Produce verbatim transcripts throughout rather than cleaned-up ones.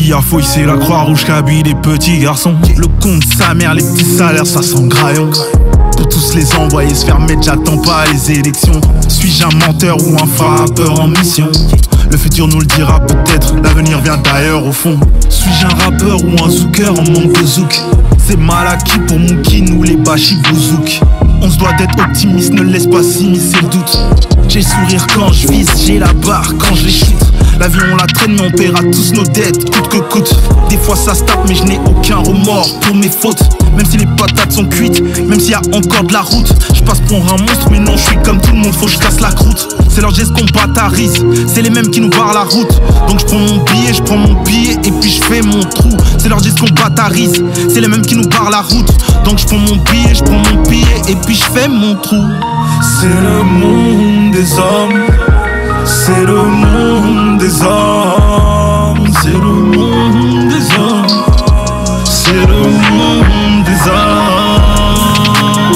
S'il y a fouille, c'est la Croix-Rouge qui habille les petits garçons. Le compte, sa mère, les petits salaires, ça sent graillon. Pour tous les envoyer se faire mettre, j'attends pas les élections. Suis-je un menteur ou un frappeur en mission? Le futur nous le dira peut-être, l'avenir vient d'ailleurs au fond. Suis-je un rappeur ou un zouker en manque de zouk? C'est mal acquis pour Moukine ou les Bachi Bouzouk. On se doit d'être optimiste, ne laisse pas s'immiscer le doute. J'ai le sourire quand je vise, j'ai la barre quand je les shoot. L'avion on la traîne mais on paiera tous nos dettes, coûte que coûte. Des fois ça se tape mais je n'ai aucun remords pour mes fautes. Même si les patates sont cuites, même s'il y a encore de la route. Je passe pour un monstre mais non je suis comme tout le monde, faut que je casse la croûte. C'est leur geste qu'on batarise, c'est les mêmes qui nous barrent la route. Donc je prends mon billet, je prends mon billet et puis je fais mon trou. C'est leur geste qu'on batarise, c'est les mêmes qui nous barrent la route. Donc je prends mon billet, je prends mon billet et puis je fais mon trou. C'est le monde des hommes, c'est le monde des hommes, c'est le monde des hommes, c'est le monde des hommes.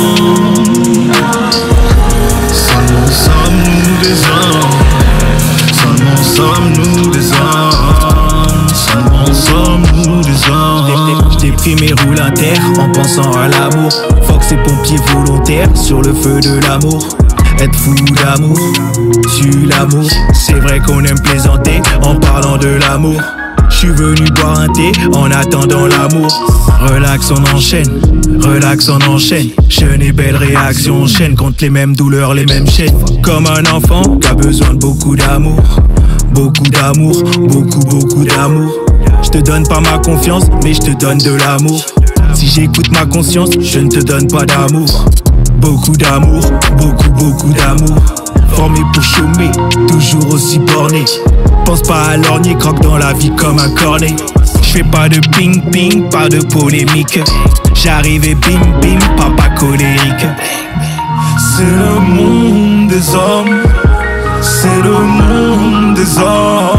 Seulement sommes-nous des hommes, seulement sommes-nous des hommes, seulement sommes-nous des hommes. J't'ai pris mes roues inter en pensant à l'amour. Fox et pompiers volontaires sur le feu de l'amour. Être fou d'amour, tu l'amour. C'est vrai qu'on aime plaisanter en parlant de l'amour. J'suis venu boire un thé en attendant l'amour. Relax on enchaîne, relax on enchaîne. Jeune et belle réaction, chaîne contre les mêmes douleurs, les mêmes chaînes. Comme un enfant qui a besoin de beaucoup d'amour. Beaucoup d'amour, beaucoup beaucoup d'amour. Je te donne pas ma confiance, mais je te donne de l'amour. Si j'écoute ma conscience, je ne te donne pas d'amour. Beaucoup d'amour, beaucoup beaucoup d'amour. Formé pour chômer, toujours aussi borné. Pense pas à lorgner, croque dans la vie comme un cornet. J'fais pas de ping ping, pas de polémique. J'arrive et bim bim, papa colérique. C'est le monde des hommes, c'est le monde des hommes.